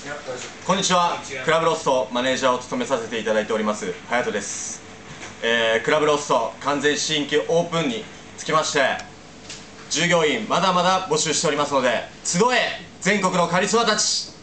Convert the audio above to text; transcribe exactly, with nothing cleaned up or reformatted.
こんにちは。クラブロストマネージャーを務めさせていただいております隼人です。えー、クラブロスト完全新規オープンにつきまして従業員まだまだ募集しておりますので、集え全国のカリスマたち。